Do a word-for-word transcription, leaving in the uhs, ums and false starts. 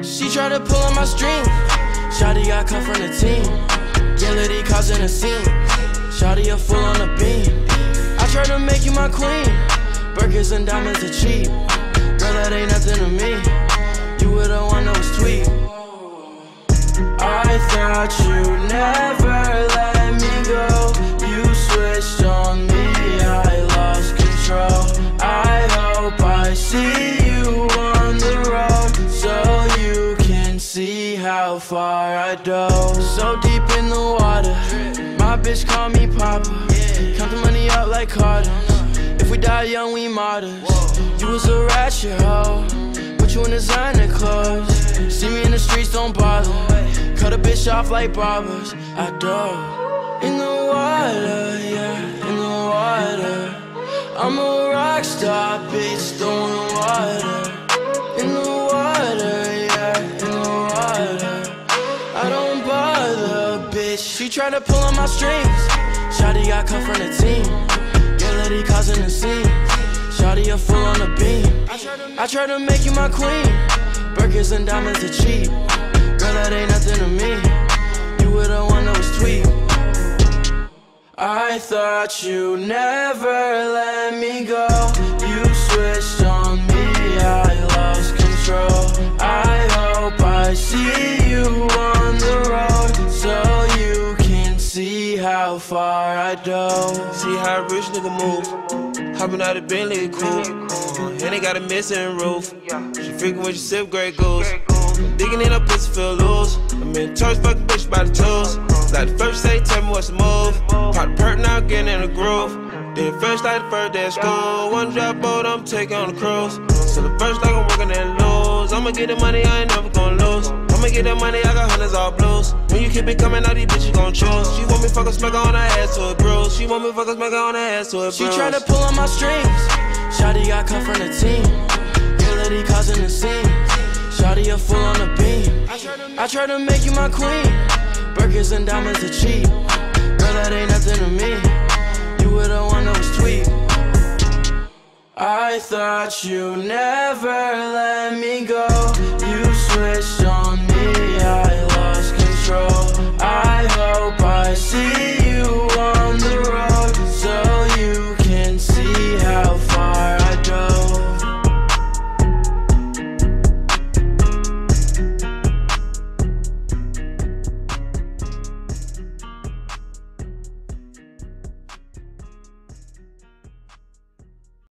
She tried to pull on my string. Shawty got cut from the team. Yellow causing a scene. Shawty a full on the beam. I tried to make you my queen. Burgers and diamonds are cheap. Girl, that ain't nothing to me. You were the one that was tweet. I thought you never let me go. You switched on me, I lost control. I hope I see you on the road, so you can see how far I dove. So deep in the water, my bitch call me Papa. Count the money up like Carter. If we die young, we martyrs. You was a ratchet hoe, put you in designer clothes. See me in the streets, don't bother. Cut a bitch off like barbers. I dove in the water, yeah, in the water. I'm a rock star, bitch, throwing water. In the water, yeah, in the water. I don't bother, bitch. She tried to pull on my strings. Shawty got cut from the team. Yeah, lady causing a scene. Shawty a full on the beam. I tried to make you my queen. Burgers and diamonds are cheap. Girl, that ain't nothing to me. You were the one that was tweet. I thought you never let me go. You switched on me, I lost control. I hope I see you on the road, so you can see how far I dove. See how a rich nigga move. Hopping out of Bentley, cool. And they got a missing roof. She freaking when she sip Grey Goose. Digging in her pussy feel loose. I'm in church, fuck bitch by the toes. Like the first say, tell me what's the move. Pop the perk now, getting in the groove. Then first like the first day of school. One drop boat, I'm taking on the cruise. So the first like I'm working and lose. I'ma get the money, I ain't never gonna lose. I'ma get that money, I got hundreds all blues. When you keep it coming, all these bitches gon' choose. She want me fuck her, smack her on her ass to a bruise. She want me fuck her, smack her on her ass to a bruise. She tried to pull on my strings. Shawty got cut from the team. Yeah, lady causing a scene. Shawty a full on the beam. I tried to make you my queen. Burgers and diamonds are cheap. Girl, that ain't nothing to me. You were the one that was tweet. I thought you never let me go.